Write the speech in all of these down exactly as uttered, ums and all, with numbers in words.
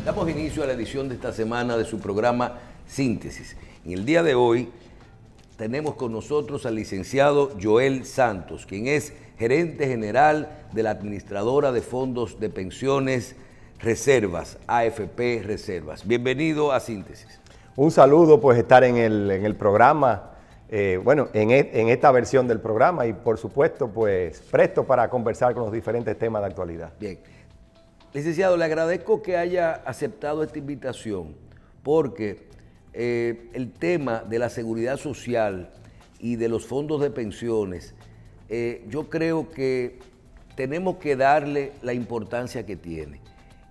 Damos inicio a la edición de esta semana de su programa Síntesis. En el día de hoy tenemos con nosotros al licenciado Joel Santos, quien es gerente general de la administradora de fondos de pensiones Reservas, A F P Reservas. Bienvenido a Síntesis. Un saludo, pues estar en el, en el programa, eh, bueno, en, e, en esta versión del programa y por supuesto, pues presto para conversar con los diferentes temas de actualidad. Bien. Licenciado, le agradezco que haya aceptado esta invitación porque eh, el tema de la seguridad social y de los fondos de pensiones, eh, yo creo que tenemos que darle la importancia que tiene.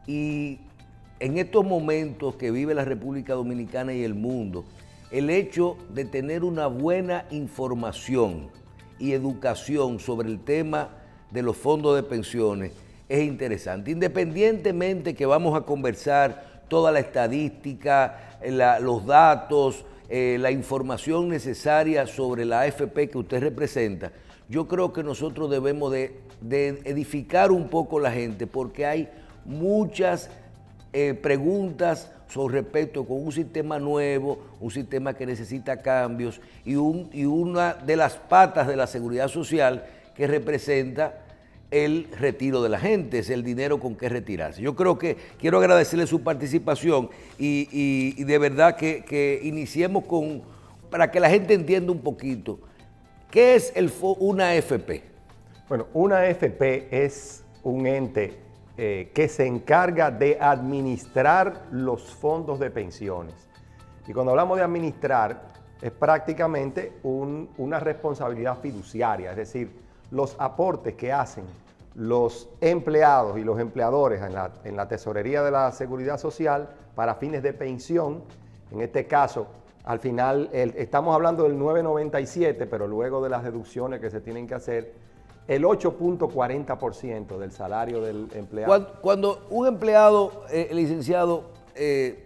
Y en estos momentos que vive la República Dominicana y el mundo, el hecho de tener una buena información y educación sobre el tema de los fondos de pensiones es interesante. Independientemente que vamos a conversar toda la estadística, la, los datos, eh, la información necesaria sobre la A F P que usted representa, yo creo que nosotros debemos de, de edificar un poco la gente porque hay muchas eh, preguntas sobre respecto con un sistema nuevo, un sistema que necesita cambios y, un, y una de las patas de la seguridad social que representa el retiro de la gente, es el dinero con que retirarse. Yo creo que quiero agradecerle su participación y, y, y de verdad que, que iniciemos con, para que la gente entienda un poquito, ¿qué es el, una A F P? Bueno, una A F P es un ente eh, que se encarga de administrar los fondos de pensiones. Y cuando hablamos de administrar, es prácticamente un, una responsabilidad fiduciaria, es decir, los aportes que hacen los empleados y los empleadores en la, en la tesorería de la Seguridad Social para fines de pensión, en este caso, al final, el, estamos hablando del nueve noventa y siete, pero luego de las deducciones que se tienen que hacer, el ocho punto cuarenta por ciento del salario del empleado. Cuando, cuando un empleado, eh, licenciado, eh,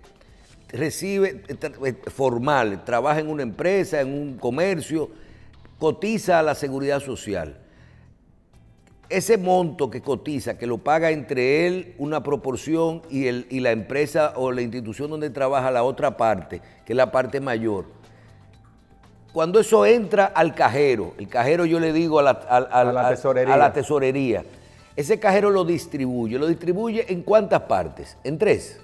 recibe eh, formal, trabaja en una empresa, en un comercio, cotiza a la Seguridad Social, ese monto que cotiza, que lo paga entre él una proporción y, el, y la empresa o la institución donde trabaja la otra parte, que es la parte mayor, cuando eso entra al cajero, el cajero yo le digo a la, a, a, a la, tesorería. a la tesorería, ese cajero lo distribuye, ¿lo distribuye en cuántas partes? En tres.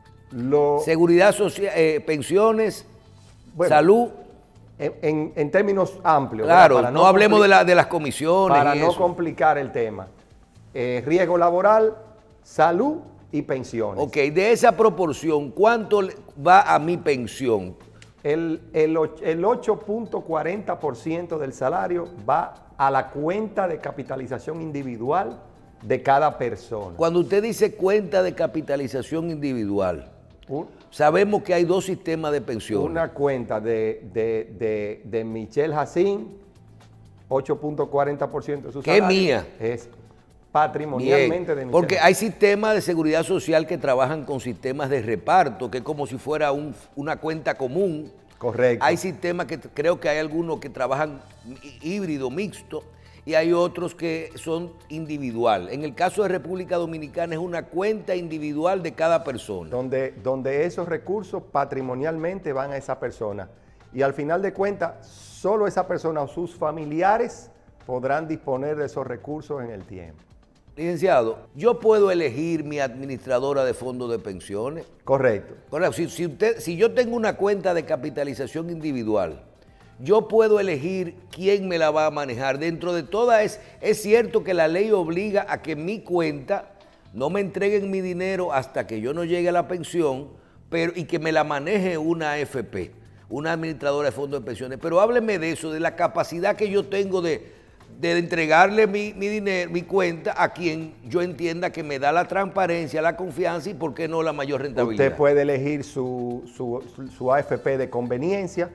Lo, Seguridad social, eh, pensiones, bueno, salud. En, en, en términos amplios. Claro, para no, no hablemos de, la, de las comisiones. Para y no eso. complicar el tema. Eh, riesgo laboral, salud y pensiones. Ok, de esa proporción, ¿cuánto va a mi pensión? El, el, el ocho punto cuarenta por ciento del salario va a la cuenta de capitalización individual de cada persona. Cuando usted dice cuenta de capitalización individual, Un, sabemos que hay dos sistemas de pensión. Una cuenta de, de, de, de Michelle Jacín, ocho punto cuarenta por ciento de su salario. ¿Qué es mía? Es patrimonialmente Bien, de Michelle. porque hay sistemas de seguridad social que trabajan con sistemas de reparto, que es como si fuera un, una cuenta común. Correcto. Hay sistemas que creo que hay algunos que trabajan híbrido, mixto, y hay otros que son individual. En el caso de República Dominicana es una cuenta individual de cada persona. Donde, donde esos recursos patrimonialmente van a esa persona. Y al final de cuentas, solo esa persona o sus familiares podrán disponer de esos recursos en el tiempo. Licenciado, ¿yo puedo elegir mi administradora de fondos de pensiones? Correcto. Correcto. Si, si, usted, si yo tengo una cuenta de capitalización individual, yo puedo elegir quién me la va a manejar. Dentro de toda es, es cierto que la ley obliga a que mi cuenta no me entreguen mi dinero hasta que yo no llegue a la pensión, pero, y que me la maneje una A F P, una administradora de fondos de pensiones. Pero hábleme de eso, de la capacidad que yo tengo de, de entregarle mi, mi dinero, mi cuenta a quien yo entienda que me da la transparencia, la confianza y por qué no la mayor rentabilidad. Usted puede elegir su, su, su A F P de conveniencia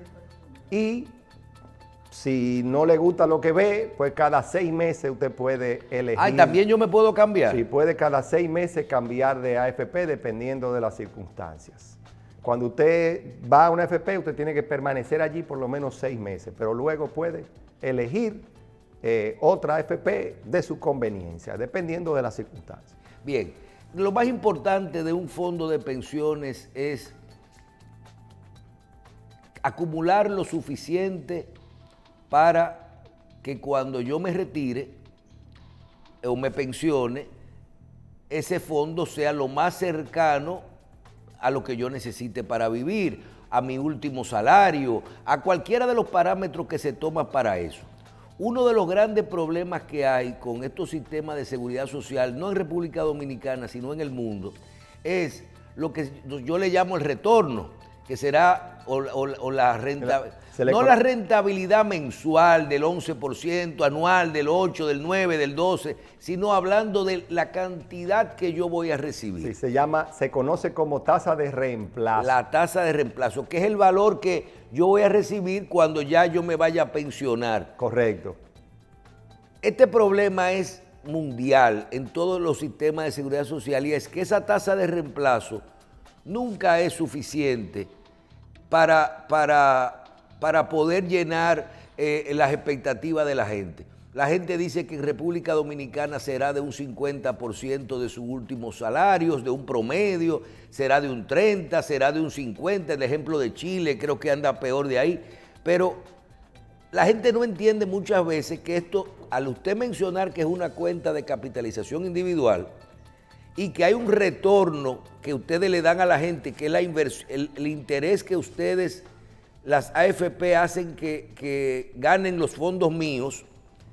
y si no le gusta lo que ve, pues cada seis meses usted puede elegir. Ah, ¿también yo me puedo cambiar? Sí, puede cada seis meses cambiar de A F P dependiendo de las circunstancias. Cuando usted va a una A F P, usted tiene que permanecer allí por lo menos seis meses, pero luego puede elegir eh, otra A F P de su conveniencia, dependiendo de las circunstancias. Bien, lo más importante de un fondo de pensiones es acumular lo suficiente para que cuando yo me retire o me pensione, ese fondo sea lo más cercano a lo que yo necesite para vivir, a mi último salario, a cualquiera de los parámetros que se toma para eso. Uno de los grandes problemas que hay con estos sistemas de seguridad social, no en República Dominicana, sino en el mundo, es lo que yo le llamo el retorno, que será o, o, o la rentabilidad, no la rentabilidad mensual del once por ciento, anual del ocho por ciento, del nueve por ciento, del doce por ciento, sino hablando de la cantidad que yo voy a recibir. Sí, se llama, se conoce como tasa de reemplazo. La tasa de reemplazo, que es el valor que yo voy a recibir cuando ya yo me vaya a pensionar. Correcto. Este problema es mundial en todos los sistemas de seguridad social y es que esa tasa de reemplazo nunca es suficiente para, para, para poder llenar eh, las expectativas de la gente. La gente dice que en República Dominicana será de un cincuenta por ciento de sus últimos salarios, de un promedio, será de un treinta por ciento, será de un cincuenta por ciento, el ejemplo de Chile creo que anda peor de ahí, pero la gente no entiende muchas veces que esto, al usted mencionar que es una cuenta de capitalización individual, y que hay un retorno que ustedes le dan a la gente, que es la invers- el, el interés que ustedes, las A F P, hacen que, que ganen los fondos míos,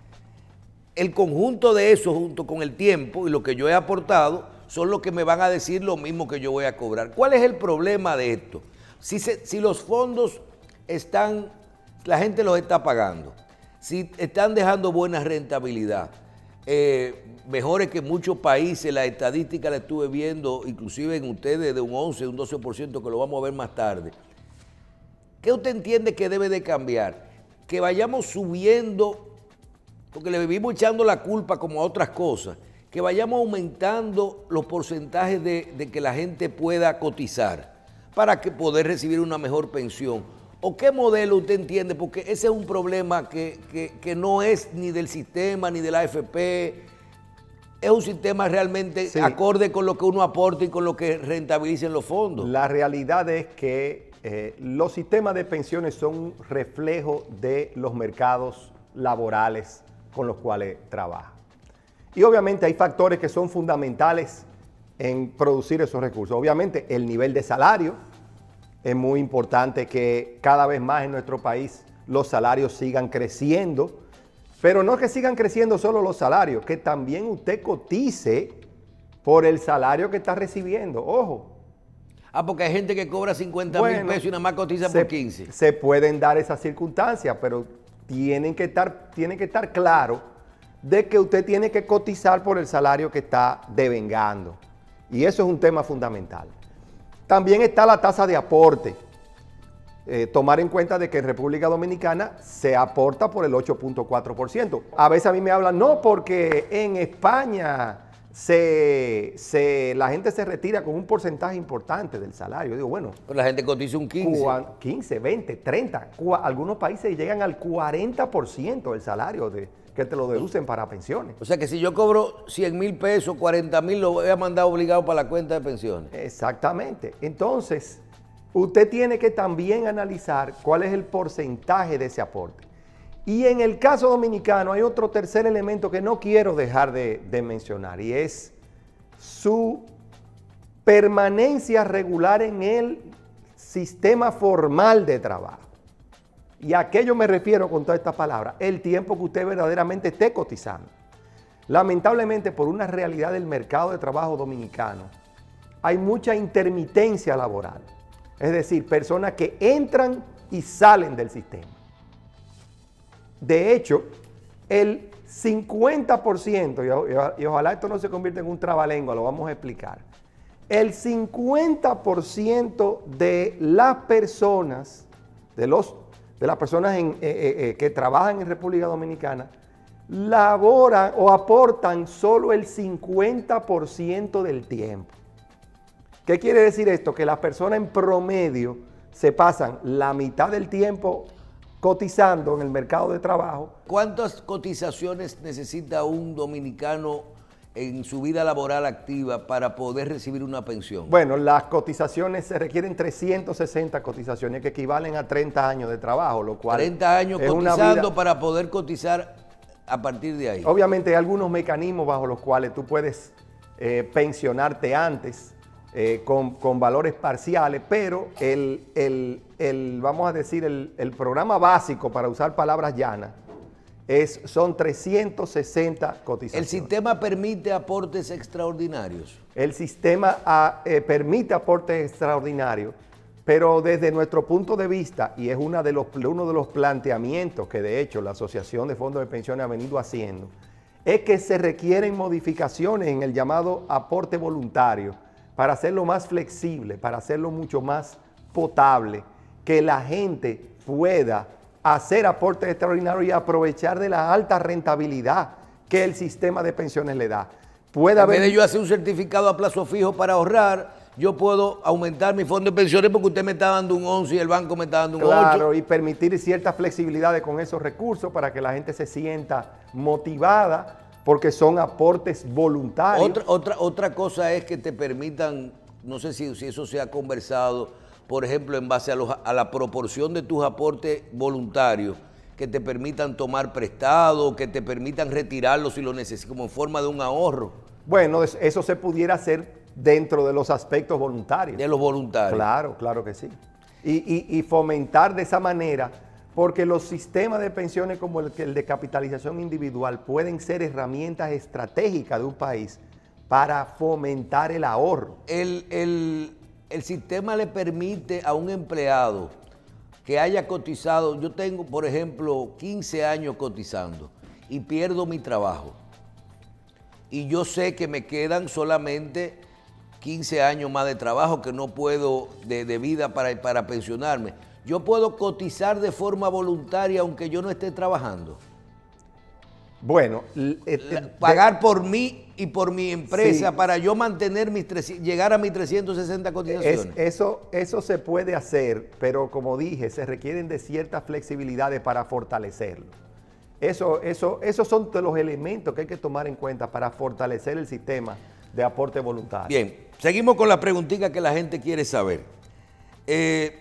el conjunto de eso junto con el tiempo y lo que yo he aportado son los que me van a decir lo mismo que yo voy a cobrar. ¿Cuál es el problema de esto? Si, se, si los fondos están, la gente los está pagando, si están dejando buena rentabilidad, eh, mejores que muchos países, la estadística la estuve viendo, inclusive en ustedes de un once, un doce por ciento, que lo vamos a ver más tarde. ¿Qué usted entiende que debe de cambiar? Que vayamos subiendo, porque le vivimos echando la culpa como a otras cosas, que vayamos aumentando los porcentajes de, de que la gente pueda cotizar para que poder recibir una mejor pensión. ¿O qué modelo usted entiende? Porque ese es un problema que, que, que no es ni del sistema ni de la A F P, es un sistema realmente sí, acorde con lo que uno aporta y con lo que rentabilicen los fondos. La realidad es que eh, los sistemas de pensiones son un reflejo de los mercados laborales con los cuales trabaja. Y obviamente hay factores que son fundamentales en producir esos recursos. Obviamente el nivel de salario, es muy importante que cada vez más en nuestro país los salarios sigan creciendo, pero no que sigan creciendo solo los salarios, que también usted cotice por el salario que está recibiendo. Ojo. Ah, porque hay gente que cobra cincuenta bueno, mil pesos y nada más cotiza se, por quince. Se pueden dar esas circunstancias, pero tienen que estar, tienen que estar claro de que usted tiene que cotizar por el salario que está devengando. Y eso es un tema fundamental. También está la tasa de aporte. Eh, tomar en cuenta de que en República Dominicana se aporta por el ocho punto cuatro por ciento. A veces a mí me hablan, no, porque en España se, se, la gente se retira con un porcentaje importante del salario. Yo digo, bueno. Pero la gente cotiza un quince. quince, veinte, treinta. Algunos países llegan al cuarenta por ciento del salario de, que te lo deducen para pensiones. O sea que si yo cobro cien mil pesos, cuarenta mil lo voy a mandar obligado para la cuenta de pensiones. Exactamente. Entonces, usted tiene que también analizar cuál es el porcentaje de ese aporte. Y en el caso dominicano hay otro tercer elemento que no quiero dejar de, de mencionar y es su permanencia regular en el sistema formal de trabajo. Y a qué yo me refiero con todas estas palabras, el tiempo que usted verdaderamente esté cotizando. Lamentablemente, por una realidad del mercado de trabajo dominicano, hay mucha intermitencia laboral. Es decir, personas que entran y salen del sistema. De hecho, el cincuenta por ciento, y, y ojalá esto no se convierta en un trabalengua, lo vamos a explicar. El cincuenta por ciento de las personas, de los de las personas en, eh, eh, que trabajan en República Dominicana, laboran o aportan solo el cincuenta por ciento del tiempo. ¿Qué quiere decir esto? Que las personas en promedio se pasan la mitad del tiempo cotizando en el mercado de trabajo. ¿Cuántas cotizaciones necesita un dominicano en su vida laboral activa para poder recibir una pensión? Bueno, las cotizaciones se requieren trescientas sesenta cotizaciones que equivalen a treinta años de trabajo, lo cual treinta años es una cotizando vida. Para poder cotizar a partir de ahí. Obviamente hay algunos mecanismos bajo los cuales tú puedes eh, pensionarte antes eh, con, con valores parciales, pero el, el, el, vamos a decir, el, el programa básico, para usar palabras llanas, Es, son trescientas sesenta cotizaciones. ¿El sistema permite aportes extraordinarios? El sistema a, eh, permite aportes extraordinarios, pero desde nuestro punto de vista, y es una de los, uno de los planteamientos que de hecho la Asociación de Fondos de Pensiones ha venido haciendo, es que se requieren modificaciones en el llamado aporte voluntario para hacerlo más flexible, para hacerlo mucho más potable, que la gente pueda hacer aportes extraordinarios y aprovechar de la alta rentabilidad que el sistema de pensiones le da. Puede en haber, vez de yo hacer un certificado a plazo fijo para ahorrar, yo puedo aumentar mi fondo de pensiones porque usted me está dando un once y el banco me está dando un claro, ocho. y permitir ciertas flexibilidades con esos recursos para que la gente se sienta motivada, porque son aportes voluntarios. Otra, otra, otra cosa es que te permitan, no sé si, si eso se ha conversado, por ejemplo, en base a, los, a la proporción de tus aportes voluntarios, que te permitan tomar prestado, que te permitan retirarlo si lo necesitas, como en forma de un ahorro. Bueno, eso se pudiera hacer dentro de los aspectos voluntarios. De los voluntarios. Claro, claro que sí. Y, y, y fomentar de esa manera, porque los sistemas de pensiones como el, el de capitalización individual pueden ser herramientas estratégicas de un país para fomentar el ahorro. El, el, el sistema le permite a un empleado que haya cotizado, yo tengo, por ejemplo, quince años cotizando y pierdo mi trabajo. Y yo sé que me quedan solamente quince años más de trabajo, que no puedo, de, de vida para, para pensionarme. Yo puedo cotizar de forma voluntaria aunque yo no esté trabajando. Bueno, La, pagar por mí y por mi empresa, sí, para yo mantener mis llegar a mis trescientas sesenta cotizaciones. Es, eso, eso se puede hacer, pero como dije, se requieren de ciertas flexibilidades para fortalecerlo. Eso, eso, esos son de los elementos que hay que tomar en cuenta para fortalecer el sistema de aporte voluntario. Bien, seguimos con la preguntita que la gente quiere saber. Eh,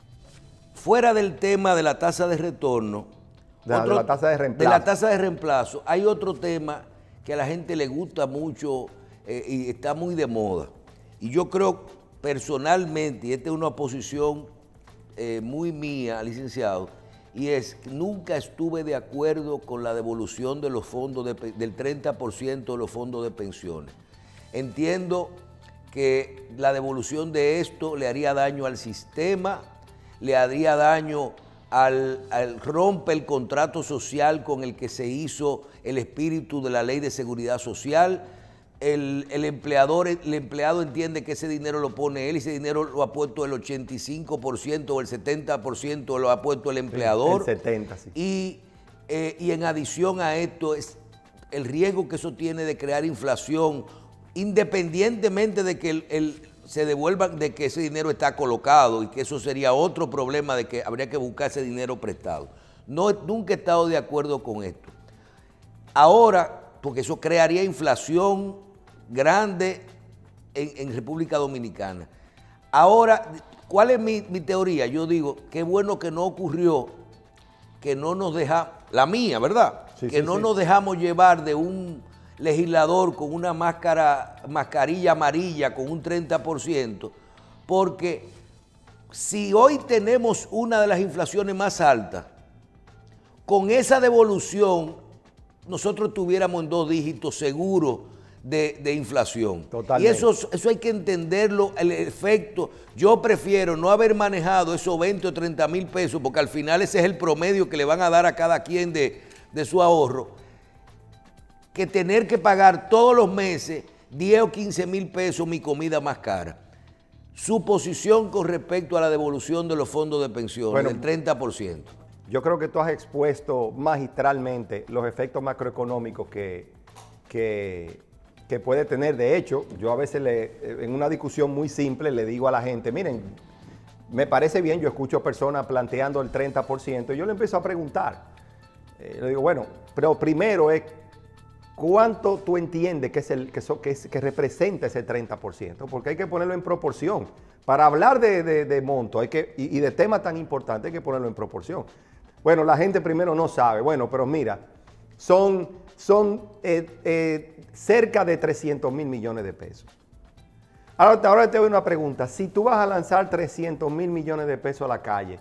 fuera del tema de la tasa de retorno, de, otro, de la tasa de reemplazo. De la tasa de reemplazo, hay otro tema que a la gente le gusta mucho eh, y está muy de moda. Y yo creo personalmente, y esta es una posición eh, muy mía, licenciado, y es que nunca estuve de acuerdo con la devolución de los fondos de, del treinta por ciento de los fondos de pensiones. Entiendo que la devolución de esto le haría daño al sistema, le haría daño al, al rompe el contrato social con el que se hizo el espíritu de la Ley de Seguridad Social. El, el empleador, el empleado entiende que ese dinero lo pone él y ese dinero lo ha puesto el ochenta y cinco por ciento o el setenta por ciento lo ha puesto el empleador. El setenta por ciento, sí. Y, eh, y en adición a esto, es el riesgo que eso tiene de crear inflación, independientemente de que el, el, se devuelva, de que ese dinero está colocado, y que eso sería otro problema de que habría que buscar ese dinero prestado. No, nunca he estado de acuerdo con esto. Ahora, porque eso crearía inflación grande en, en República Dominicana. Ahora, ¿cuál es mi, mi teoría? Yo digo, qué bueno que no ocurrió, que no nos deja, la mía, ¿verdad? Sí, que sí, no sí. nos dejamos llevar de un legislador con una máscara, mascarilla amarilla con un treinta por ciento, porque si hoy tenemos una de las inflaciones más altas, con esa devolución nosotros tuviéramos en dos dígitos seguros de, de inflación. Totalmente. Y eso, eso hay que entenderlo, el efecto. Yo prefiero no haber manejado esos veinte o treinta mil pesos, porque al final ese es el promedio que le van a dar a cada quien de, de su ahorro, que tener que pagar todos los meses diez o quince mil pesos mi comida más cara. Su posición con respecto a la devolución de los fondos de pensiones, bueno, del treinta por ciento. Yo creo que tú has expuesto magistralmente los efectos macroeconómicos que, que, que puede tener. De hecho, yo a veces le, en una discusión muy simple le digo a la gente, miren, me parece bien, yo escucho personas planteando el treinta por ciento y yo le empiezo a preguntar. Eh, le digo, bueno, pero primero es, ¿cuánto tú entiendes que, es el, que, so, que, es, que representa ese treinta por ciento? Porque hay que ponerlo en proporción. Para hablar de, de, de monto hay que, y, y de temas tan importantes hay que ponerlo en proporción. Bueno, la gente primero no sabe. Bueno, pero mira, son, son eh, eh, cerca de trescientos mil millones de pesos. Ahora, ahora te doy una pregunta. Si tú vas a lanzar trescientos mil millones de pesos a la calle,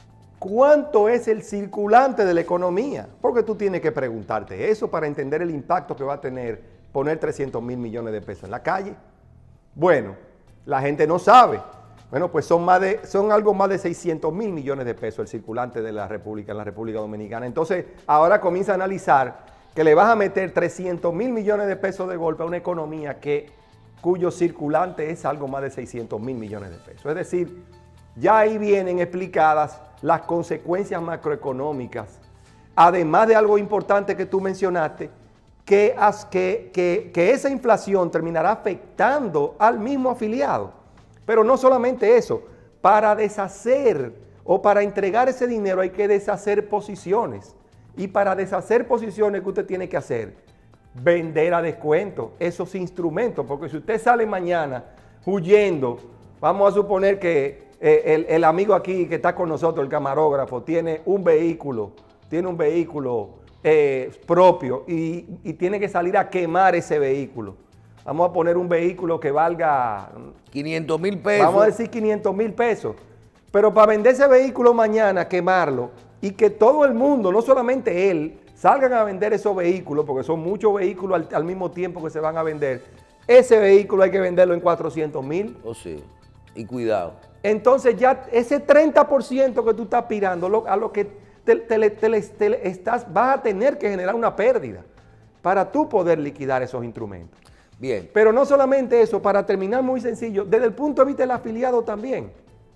¿cuánto es el circulante de la economía? Porque tú tienes que preguntarte eso para entender el impacto que va a tener poner trescientos mil millones de pesos en la calle. Bueno, la gente no sabe. Bueno, pues son, más de, son algo más de seiscientos mil millones de pesos el circulante de la República en la República Dominicana. Entonces, ahora comienza a analizar que le vas a meter trescientos mil millones de pesos de golpe a una economía que, cuyo circulante es algo más de seiscientos mil millones de pesos. Es decir, ya ahí vienen explicadas las consecuencias macroeconómicas, además de algo importante que tú mencionaste, que, que, que, que esa inflación terminará afectando al mismo afiliado. Pero no solamente eso, para deshacer o para entregar ese dinero hay que deshacer posiciones. Y para deshacer posiciones, ¿qué usted tiene que hacer? Vender a descuento esos instrumentos, porque si usted sale mañana huyendo, vamos a suponer que eh, el, el amigo aquí que está con nosotros, el camarógrafo, tiene un vehículo, tiene un vehículo eh, propio y, y tiene que salir a quemar ese vehículo. Vamos a poner un vehículo que valga quinientos mil pesos. Vamos a decir quinientos mil pesos. Pero para vender ese vehículo mañana, quemarlo, y que todo el mundo, no solamente él, salgan a vender esos vehículos, porque son muchos vehículos al, al mismo tiempo que se van a vender. Ese vehículo hay que venderlo en cuatrocientos mil. Oh, sí. Y cuidado. Entonces ya ese treinta por ciento que tú estás aspirando, lo, a lo que te, te, te, te estás, vas a tener que generar una pérdida para tú poder liquidar esos instrumentos. Bien. Pero no solamente eso, para terminar muy sencillo, desde el punto de vista del afiliado también,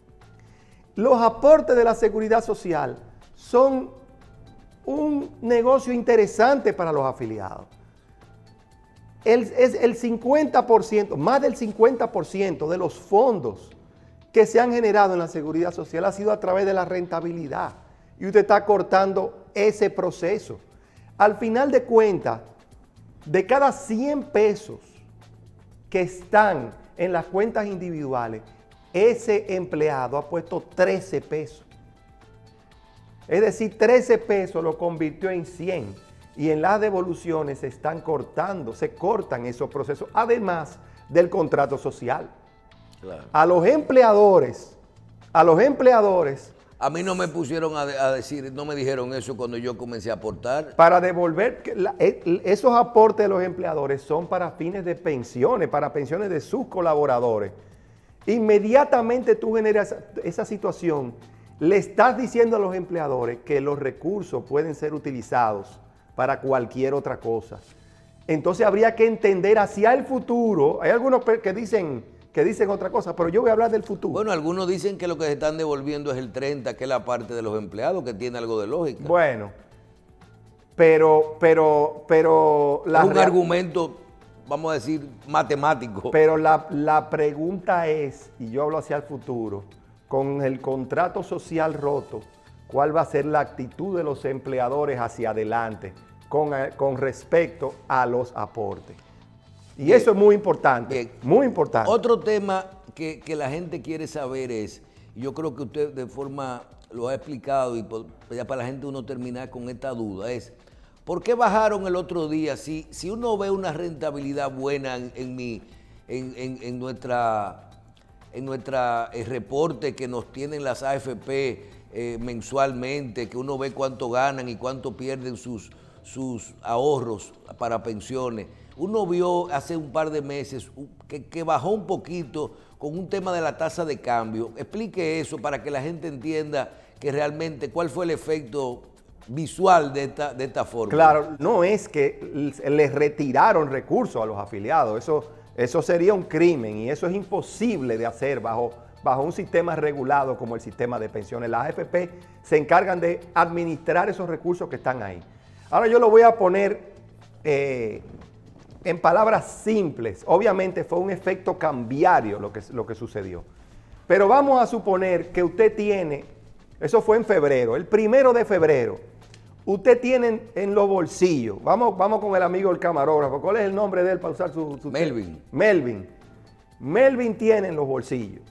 los aportes de la seguridad social son un negocio interesante para los afiliados. El, es el cincuenta por ciento, más del cincuenta por ciento de los fondos que se han generado en la seguridad social ha sido a través de la rentabilidad. Y usted está cortando ese proceso. Al final de cuentas, de cada cien pesos que están en las cuentas individuales, ese empleado ha puesto trece pesos. Es decir, trece pesos lo convirtió en cien. Y en las devoluciones se están cortando, se cortan esos procesos, además del contrato social. Claro. A los empleadores, a los empleadores... A mí no me pusieron a, de, a decir, no me dijeron eso cuando yo comencé a aportar. Para devolver, la, esos aportes de los empleadores son para fines de pensiones, para pensiones de sus colaboradores. Inmediatamente tú generas esa situación, le estás diciendo a los empleadores que los recursos pueden ser utilizados para cualquier otra cosa. Entonces habría que entender hacia el futuro. Hay algunos que dicen... que dicen otra cosa, pero yo voy a hablar del futuro. Bueno, algunos dicen que lo que se están devolviendo es el treinta, que es la parte de los empleados, que tiene algo de lógica. Bueno, pero, pero, pero... La es un argumento, vamos a decir, matemático. Pero la, la pregunta es, y yo hablo hacia el futuro, con el contrato social roto, ¿cuál va a ser la actitud de los empleadores hacia adelante con, con respecto a los aportes? Y bien, eso es muy importante, bien, muy importante. Otro tema que, que la gente quiere saber es, yo creo que usted de forma lo ha explicado y por, ya para la gente uno terminar con esta duda, es ¿por qué bajaron el otro día? Si, si uno ve una rentabilidad buena en, en, mi, en, en, en nuestra, en nuestra eh, reporte que nos tienen las A F P eh, mensualmente, que uno ve cuánto ganan y cuánto pierden sus, sus ahorros para pensiones. Uno vio hace un par de meses que, que bajó un poquito con un tema de la tasa de cambio. Explique eso para que la gente entienda que realmente cuál fue el efecto visual de esta, de esta forma. Claro, no es que les retiraron recursos a los afiliados. Eso, eso sería un crimen y eso es imposible de hacer bajo, bajo un sistema regulado como el sistema de pensiones. Las A F P se encargan de administrar esos recursos que están ahí. Ahora yo lo voy a poner... Eh, en palabras simples, obviamente fue un efecto cambiario lo que, lo que sucedió. Pero vamos a suponer que usted tiene, eso fue en febrero, el primero de febrero, usted tiene en los bolsillos, vamos, vamos con el amigo el camarógrafo, ¿cuál es el nombre de él para usar su... su Melvin. Melvin. Melvin tiene en los bolsillos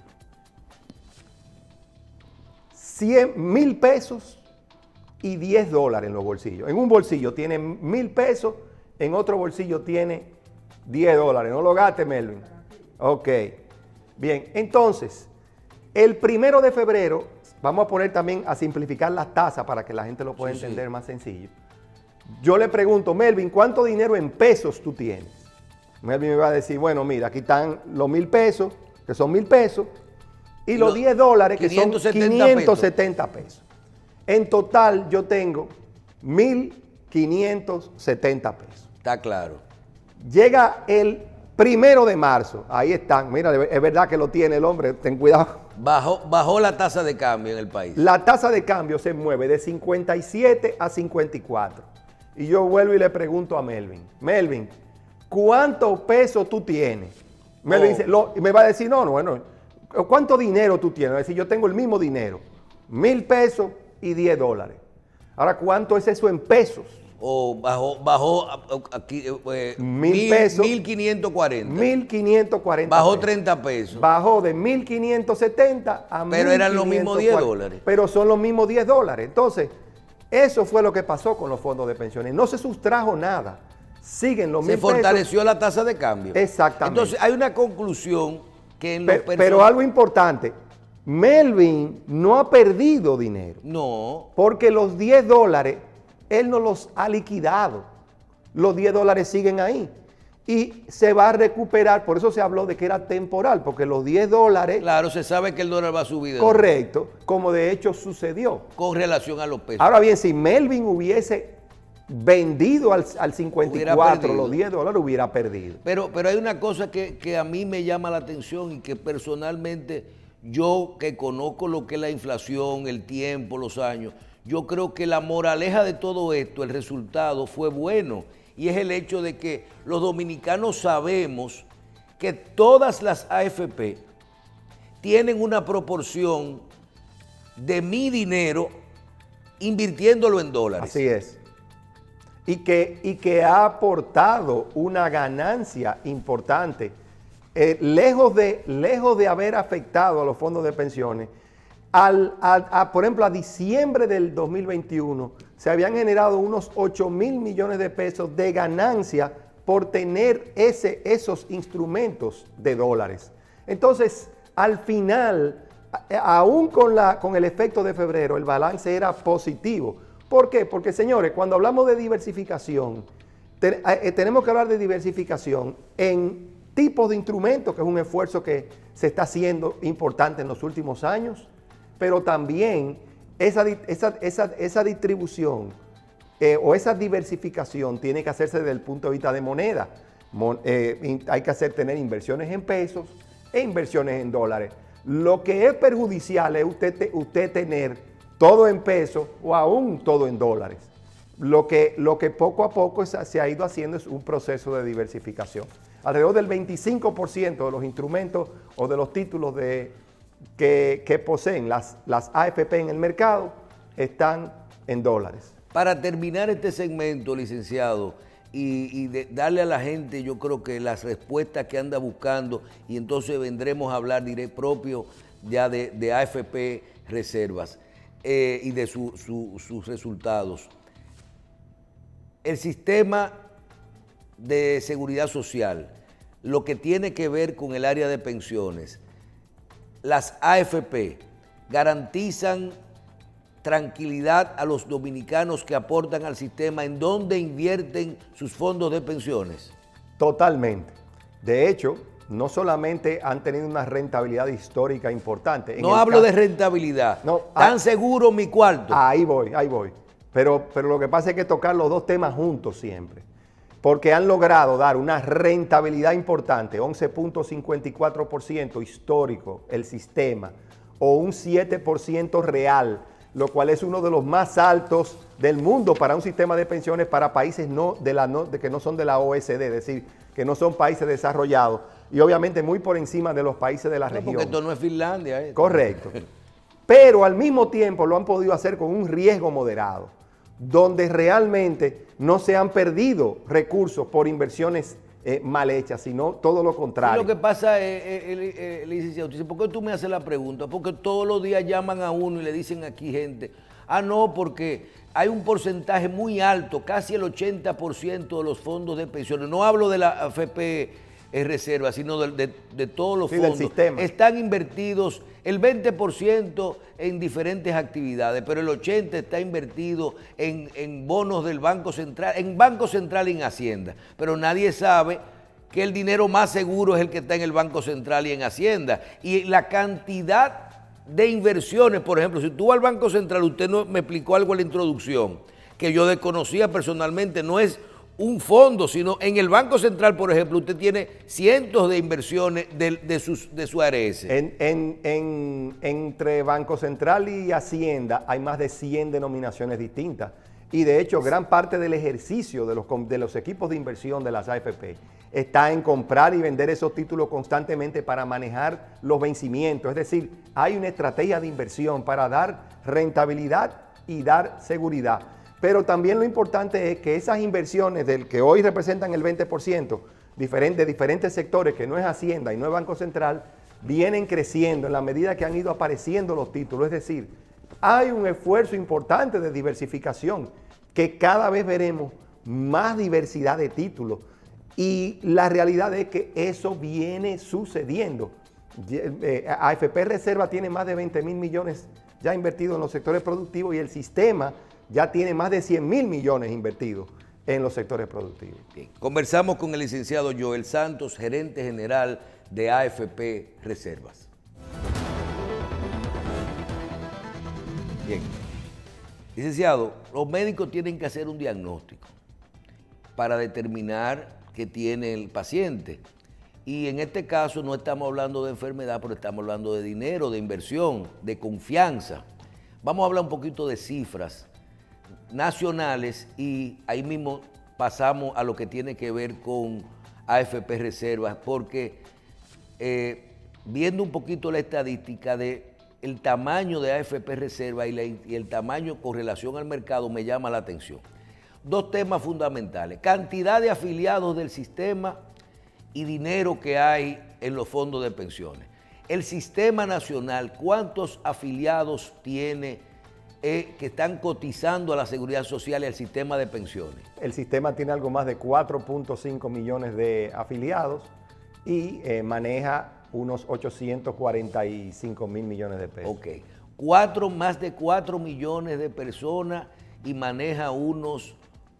cien mil pesos y diez dólares en los bolsillos. En un bolsillo tiene mil pesos, en otro bolsillo tiene diez dólares. No lo gaste, Melvin. Ok. Bien, entonces, el primero de febrero, vamos a poner también a simplificar las tasas para que la gente lo pueda sí, entender sí. más sencillo. Yo le pregunto, Melvin, ¿cuánto dinero en pesos tú tienes? Melvin me va a decir, bueno, mira, aquí están los mil pesos, que son mil pesos, y, y los diez dólares, que son quinientos setenta pesos. En total, yo tengo mil quinientos setenta pesos. Está claro. Llega el primero de marzo, ahí están, mira, es verdad que lo tiene el hombre, ten cuidado. Bajó, bajó la tasa de cambio en el país. La tasa de cambio se mueve de cincuenta y siete a cincuenta y cuatro. Y yo vuelvo y le pregunto a Melvin, Melvin, ¿cuánto peso tú tienes? Melvin oh. dice, lo, y me va a decir, no, no, bueno, ¿cuánto dinero tú tienes? Va a decir, yo tengo el mismo dinero, mil pesos y diez dólares. Ahora, ¿cuánto es eso en pesos? O oh, bajó, bajó aquí, eh, mil, mil pesos. mil quinientos cuarenta. mil quinientos cuarenta. Bajó pesos. treinta pesos. Bajó de mil quinientos setenta a mil quinientos cuarenta. Pero eran los mismos diez dólares. Pero son los mismos diez dólares. Entonces, eso fue lo que pasó con los fondos de pensiones. No se sustrajo nada. Siguen los mil pesos. Se fortaleció la tasa de cambio. Exactamente. Entonces, hay una conclusión que en pero, pero algo importante. Melvin no ha perdido dinero. No. Porque los diez dólares, él no los ha liquidado. Los diez dólares siguen ahí. Y se va a recuperar, por eso se habló de que era temporal, porque los diez dólares... Claro, se sabe que el dólar va a subir. Correcto, como de hecho sucedió. Con relación a los pesos. Ahora bien, si Melvin hubiese vendido al, al cincuenta y cuatro, los diez dólares hubiera perdido. Pero, pero hay una cosa que, que a mí me llama la atención y que personalmente yo que conozco lo que es la inflación, el tiempo, los años, yo creo que la moraleja de todo esto, el resultado fue bueno, y es el hecho de que los dominicanos sabemos que todas las A F P tienen una proporción de mi dinero invirtiéndolo en dólares. Así es. Y que, y que ha aportado una ganancia importante, eh, lejos, de, lejos de haber afectado a los fondos de pensiones. Al, al, a, por ejemplo, a diciembre del dos mil veintiuno se habían generado unos ocho mil millones de pesos de ganancia por tener ese, esos instrumentos de dólares. Entonces, al final, a, aún con, la, con el efecto de febrero, el balance era positivo. ¿Por qué? Porque, señores, cuando hablamos de diversificación, te, eh, tenemos que hablar de diversificación en tipos de instrumentos, que es un esfuerzo que se está haciendo importante en los últimos años, pero también esa, esa, esa, esa distribución eh, o esa diversificación tiene que hacerse desde el punto de vista de moneda. Mon, eh, hay que hacer tener inversiones en pesos e inversiones en dólares. Lo que es perjudicial es usted, te, usted tener todo en pesos o aún todo en dólares. Lo que, lo que poco a poco se ha ido haciendo es un proceso de diversificación. Alrededor del veinticinco por ciento de los instrumentos o de los títulos de Que, que poseen las, las A F P en el mercado están en dólares. Para terminar este segmento, licenciado, y, y de, darle a la gente, yo creo que las respuestas que anda buscando, y entonces vendremos a hablar directo propio ya de, de A F P reservas eh, y de su, su, sus resultados. El sistema de seguridad social, lo que tiene que ver con el área de pensiones, las A F P garantizan tranquilidad a los dominicanos que aportan al sistema en donde invierten sus fondos de pensiones. Totalmente. De hecho, no solamente han tenido una rentabilidad histórica importante. No hablo de rentabilidad. No, ¿Tan ah, seguro mi cuarto? Ahí voy, ahí voy. Pero, pero lo que pasa es que tocar los dos temas juntos siempre. Porque han logrado dar una rentabilidad importante, once punto cincuenta y cuatro por ciento histórico, el sistema, o un siete por ciento real, lo cual es uno de los más altos del mundo para un sistema de pensiones para países no de la, no, de que no son de la O E C D, es decir, que no son países desarrollados, y obviamente muy por encima de los países de la no, región. Porque esto no es Finlandia. ¿eh? Correcto. Pero al mismo tiempo lo han podido hacer con un riesgo moderado. donde realmente no se han perdido recursos por inversiones eh, mal hechas, sino todo lo contrario. Sí, lo que pasa es, eh, eh, eh, licenciado, dice, ¿por qué tú me haces la pregunta? Porque todos los días llaman a uno y le dicen aquí gente, ah, no, porque hay un porcentaje muy alto, casi el ochenta por ciento de los fondos de pensiones, no hablo de la A F P Reserva, sino de, de, de todos los sí, fondos, del sistema. Están invertidos el veinte por ciento en diferentes actividades, pero el ochenta por ciento está invertido en, en bonos del Banco Central, en Banco Central y en Hacienda, pero nadie sabe que el dinero más seguro es el que está en el Banco Central y en Hacienda, y la cantidad de inversiones, por ejemplo, si tú vas al Banco Central, usted no, me explicó algo en la introducción, que yo desconocía personalmente, no es un fondo, sino en el Banco Central, por ejemplo, usted tiene cientos de inversiones de, de, sus, de su A R S. En, en, en, entre Banco Central y Hacienda hay más de cien denominaciones distintas. Y de hecho, gran parte del ejercicio de los, de los equipos de inversión de las A F P está en comprar y vender esos títulos constantemente para manejar los vencimientos. Es decir, hay una estrategia de inversión para dar rentabilidad y dar seguridad. Pero también lo importante es que esas inversiones del que hoy representan el veinte por ciento de diferentes sectores, que no es Hacienda y no es Banco Central, vienen creciendo en la medida que han ido apareciendo los títulos. Es decir, hay un esfuerzo importante de diversificación, que cada vez veremos más diversidad de títulos. Y la realidad es que eso viene sucediendo. A F P Reserva tiene más de veinte mil millones ya invertidos en los sectores productivos y el sistema ya tiene más de cien mil millones invertidos en los sectores productivos. Bien. Conversamos con el licenciado Joel Santos, gerente general de A F P Reservas. Bien. Licenciado, los médicos tienen que hacer un diagnóstico para determinar qué tiene el paciente. Y en este caso no estamos hablando de enfermedad, pero estamos hablando de dinero, de inversión, de confianza. Vamos a hablar un poquito de cifras nacionales y ahí mismo pasamos a lo que tiene que ver con A F P Reservas, porque eh, viendo un poquito la estadística de el tamaño de A F P Reserva y, la, y el tamaño con relación al mercado me llama la atención. Dos temas fundamentales: cantidad de afiliados del sistema y dinero que hay en los fondos de pensiones. El sistema nacional, ¿cuántos afiliados tiene eh, que están cotizando a la Seguridad Social y al sistema de pensiones? El sistema tiene algo más de cuatro punto cinco millones de afiliados y eh, maneja unos ochocientos cuarenta y cinco mil millones de pesos. Ok, cuatro, más de cuatro millones de personas y maneja unos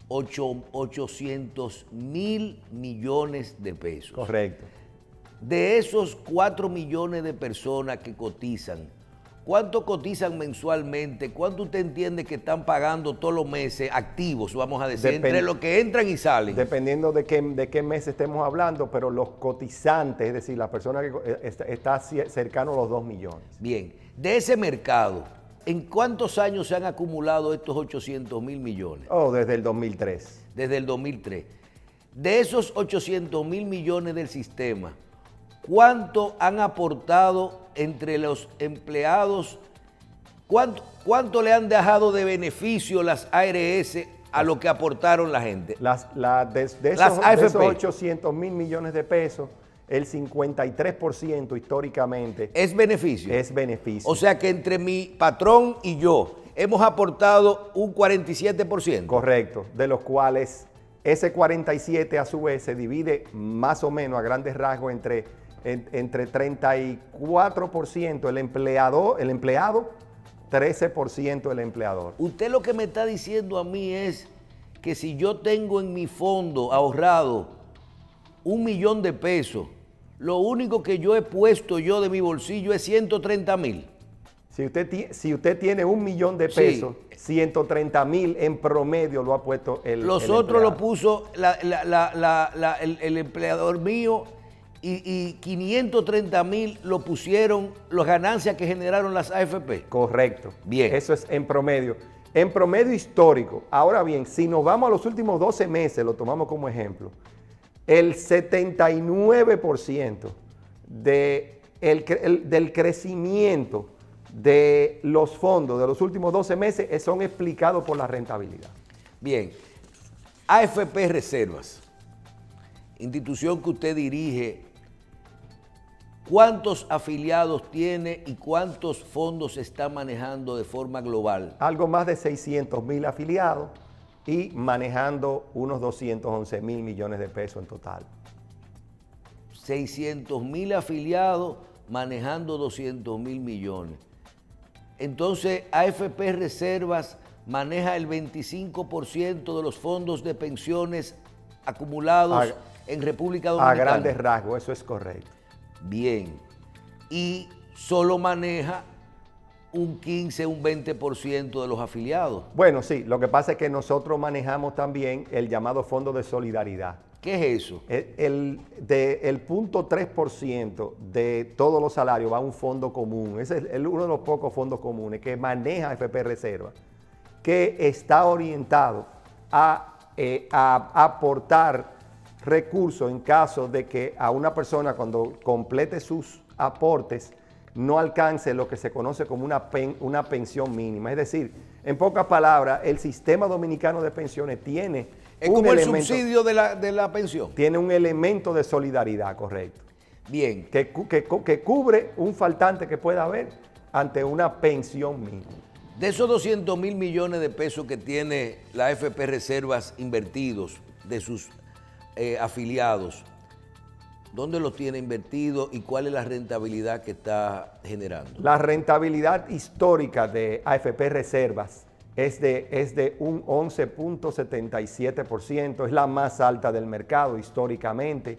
ochocientos mil millones de pesos. Correcto. De esos cuatro millones de personas que cotizan, ¿cuánto cotizan mensualmente? ¿Cuánto usted entiende que están pagando todos los meses activos, vamos a decir, Depend entre los que entran y salen? Dependiendo de qué, de qué mes estemos hablando, pero los cotizantes, es decir, la persona que está, está cercano a los dos millones. Bien, de ese mercado, ¿en cuántos años se han acumulado estos ochocientos mil millones? Oh, desde el dos mil tres. Desde el dos mil tres. De esos ochocientos mil millones del sistema, ¿cuánto han aportado entre los empleados? ¿Cuánto, cuánto le han dejado de beneficio las A R S a lo que aportaron la gente? Las, la, de, de, las esos, de esos ochocientos mil millones de pesos, el cincuenta y tres por ciento históricamente es beneficio. Es beneficio. O sea que entre mi patrón y yo hemos aportado un cuarenta y siete por ciento. Correcto, de los cuales ese cuarenta y siete a su vez se divide más o menos a grandes rasgos entre, en, entre treinta y cuatro por ciento el empleado, el empleado, trece por ciento el empleador. Usted lo que me está diciendo a mí es que si yo tengo en mi fondo ahorrado un millón de pesos, lo único que yo he puesto yo de mi bolsillo es ciento treinta mil. Si usted, si usted tiene un millón de pesos, sí, ciento treinta mil en promedio lo ha puesto el Los el otros empleado. Lo puso la, la, la, la, la, el, el empleador mío y, y quinientos treinta mil lo pusieron las ganancias que generaron las A F P. Correcto. Bien. Eso es en promedio. En promedio histórico. Ahora bien, si nos vamos a los últimos doce meses, lo tomamos como ejemplo, el setenta y nueve por ciento de el, el, del crecimiento de los fondos de los últimos doce meses son explicados por la rentabilidad. Bien, A F P Reservas, institución que usted dirige, ¿cuántos afiliados tiene y cuántos fondos está manejando de forma global? Algo más de seiscientos mil afiliados y manejando unos doscientos once mil millones de pesos en total. seiscientos mil afiliados manejando doscientos mil millones. Entonces, A F P Reservas maneja el veinticinco por ciento de los fondos de pensiones acumulados a, en República Dominicana. A grandes rasgos, eso es correcto. Bien. Y solo maneja un quince, un veinte por ciento de los afiliados. Bueno, sí, lo que pasa es que nosotros manejamos también el llamado Fondo de Solidaridad. ¿Qué es eso? El, el, de, el punto tres por ciento de todos los salarios va a un fondo común. Ese es el, uno de los pocos fondos comunes que maneja A F P Reserva, que está orientado a, eh, a aportar recursos en caso de que a una persona cuando complete sus aportes no alcance lo que se conoce como una, pen, una pensión mínima. Es decir, en pocas palabras, el sistema dominicano de pensiones tiene es un como elemento, el subsidio de la, de la pensión. Tiene un elemento de solidaridad, correcto. Bien. Que, que, que cubre un faltante que pueda haber ante una pensión mínima. De esos doscientos mil millones de pesos que tiene la A F P Reservas invertidos de sus eh, afiliados, ¿dónde los tiene invertidos y cuál es la rentabilidad que está generando? La rentabilidad histórica de A F P Reservas es de, es de un once punto setenta y siete por ciento, es la más alta del mercado históricamente,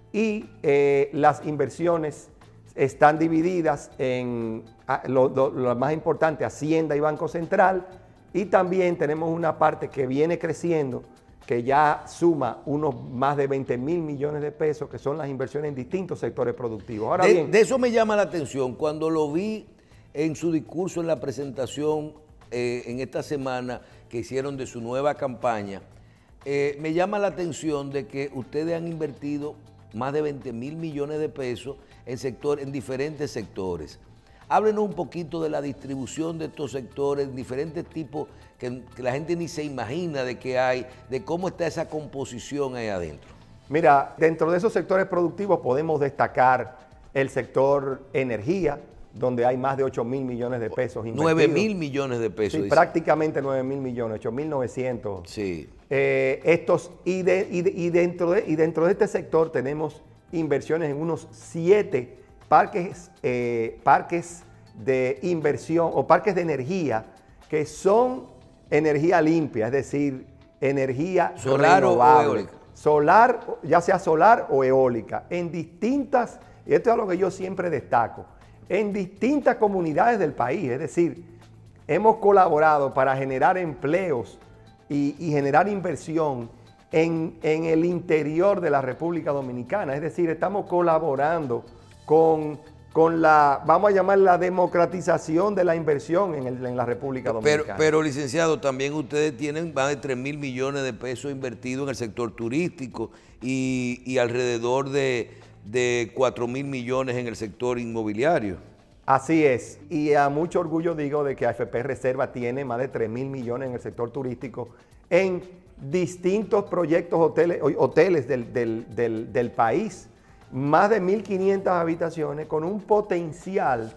y eh, las inversiones están divididas en lo, lo, lo más importante, Hacienda y Banco Central, y también tenemos una parte que viene creciendo, que ya suma unos más de veinte mil millones de pesos, que son las inversiones en distintos sectores productivos. Ahora de, bien, de eso me llama la atención, cuando lo vi en su discurso en la presentación eh, en esta semana que hicieron de su nueva campaña, eh, me llama la atención de que ustedes han invertido más de veinte mil millones de pesos en, sector, en diferentes sectores. Háblenos un poquito de la distribución de estos sectores, diferentes tipos que, que la gente ni se imagina de que hay, de cómo está esa composición ahí adentro. Mira, dentro de esos sectores productivos podemos destacar el sector energía, donde hay más de ocho mil millones de pesos invertidos. nueve mil millones de pesos. Sí, dice. Prácticamente nueve mil millones, ocho mil novecientos. Sí. Eh, estos, y, de, y, de, y, dentro de, y dentro de este sector tenemos inversiones en unos siete parques, eh, parques de inversión o parques de energía que son energía limpia, es decir, energía solar renovable. o eólica. Solar, ya sea solar o eólica, en distintas, y esto es lo que yo siempre destaco, en distintas comunidades del país, es decir, hemos colaborado para generar empleos y, y generar inversión en, en el interior de la República Dominicana, es decir, estamos colaborando con, con la, vamos a llamar la democratización de la inversión en, el, en la República Dominicana. Pero, pero, licenciado, también ustedes tienen más de tres mil millones de pesos invertidos en el sector turístico y, y alrededor de, de cuatro mil millones en el sector inmobiliario. Así es, y a mucho orgullo digo de que A F P Reserva tiene más de tres mil millones en el sector turístico en distintos proyectos hoteles, hoteles del, del, del, del país, más de mil quinientas habitaciones con un potencial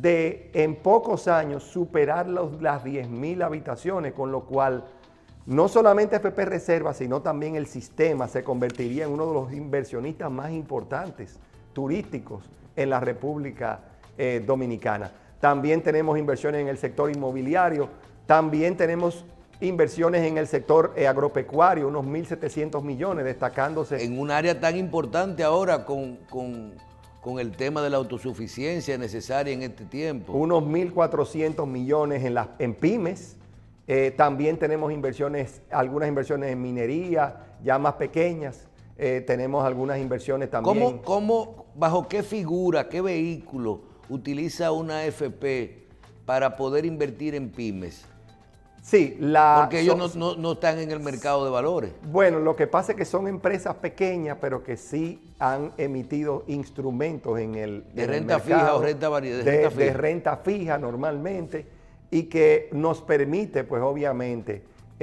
de en pocos años superar los, las diez mil habitaciones, con lo cual no solamente A F P Reserva, sino también el sistema se convertiría en uno de los inversionistas más importantes turísticos en la República eh, Dominicana. También tenemos inversiones en el sector inmobiliario, también tenemos inversiones en el sector eh, agropecuario, unos mil setecientos millones, destacándose. En un área tan importante ahora con, con, con el tema de la autosuficiencia necesaria en este tiempo. Unos mil cuatrocientos millones en, las, en pymes. Eh, también tenemos inversiones, algunas inversiones en minería, ya más pequeñas. Eh, tenemos algunas inversiones también. ¿Cómo, cómo, bajo qué figura, qué vehículo utiliza una A F P para poder invertir en pymes? Sí, la, porque ellos son, no, no, no están en el mercado de valores. Bueno, lo que pasa es que son empresas pequeñas, pero que sí han emitido instrumentos en el de en renta el mercado, fija o renta variable. De, de, renta de fija. renta fija normalmente, y que nos permite, pues obviamente,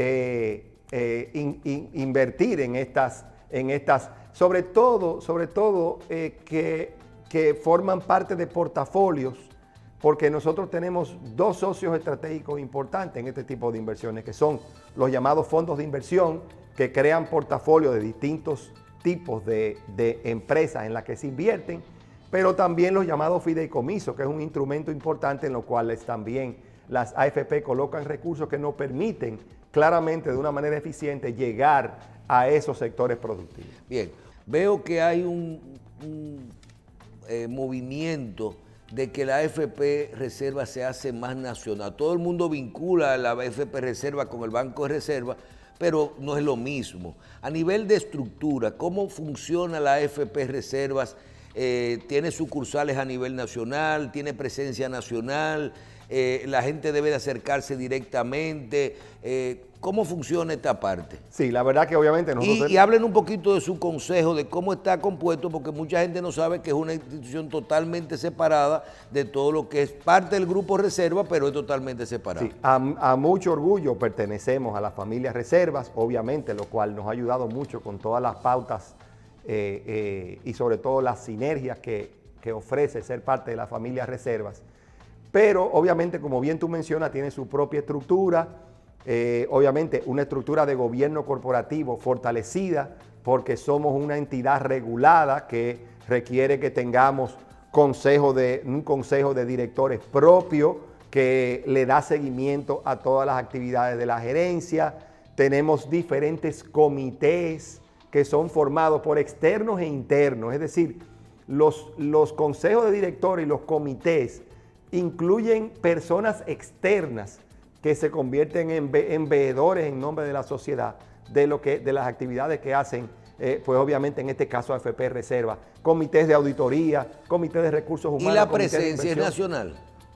eh, eh, in, in, invertir en estas, en estas, sobre todo, sobre todo eh, que, que forman parte de portafolios, porque nosotros tenemos dos socios estratégicos importantes en este tipo de inversiones, que son los llamados fondos de inversión, que crean portafolios de distintos tipos de, de empresas en las que se invierten, pero también los llamados fideicomisos, que es un instrumento importante en los cuales también las A F P colocan recursos que nos permiten claramente de una manera eficiente llegar a esos sectores productivos. Bien, veo que hay un, un eh, movimiento de que la A F P Reserva se hace más nacional. Todo el mundo vincula a la A F P Reserva con el Banco de Reserva, pero no es lo mismo. A nivel de estructura, ¿cómo funciona la A F P Reservas? Eh, ¿Tiene sucursales a nivel nacional? ¿Tiene presencia nacional? Eh, ¿La gente debe de acercarse directamente? Eh, ¿Cómo funciona esta parte? Sí, la verdad que obviamente nosotros... Y, y hablen un poquito de su consejo, de cómo está compuesto, porque mucha gente no sabe que es una institución totalmente separada de todo lo que es parte del Grupo Reserva, pero es totalmente separada. Sí, a, a mucho orgullo pertenecemos a la familia Reservas, obviamente, lo cual nos ha ayudado mucho con todas las pautas eh, eh, y sobre todo las sinergias que, que ofrece ser parte de la familia Reservas. Pero obviamente, como bien tú mencionas, tiene su propia estructura, eh, obviamente una estructura de gobierno corporativo fortalecida, porque somos una entidad regulada que requiere que tengamos consejo de, un consejo de directores propio que le da seguimiento a todas las actividades de la gerencia. Tenemos diferentes comités que son formados por externos e internos, es decir, los, los consejos de directores y los comités incluyen personas externas que se convierten en, ve en veedores en nombre de la sociedad de, lo que, de las actividades que hacen, eh, pues obviamente en este caso A F P Reserva, comités de auditoría, comités de recursos humanos. ¿Y la presencia es nacional?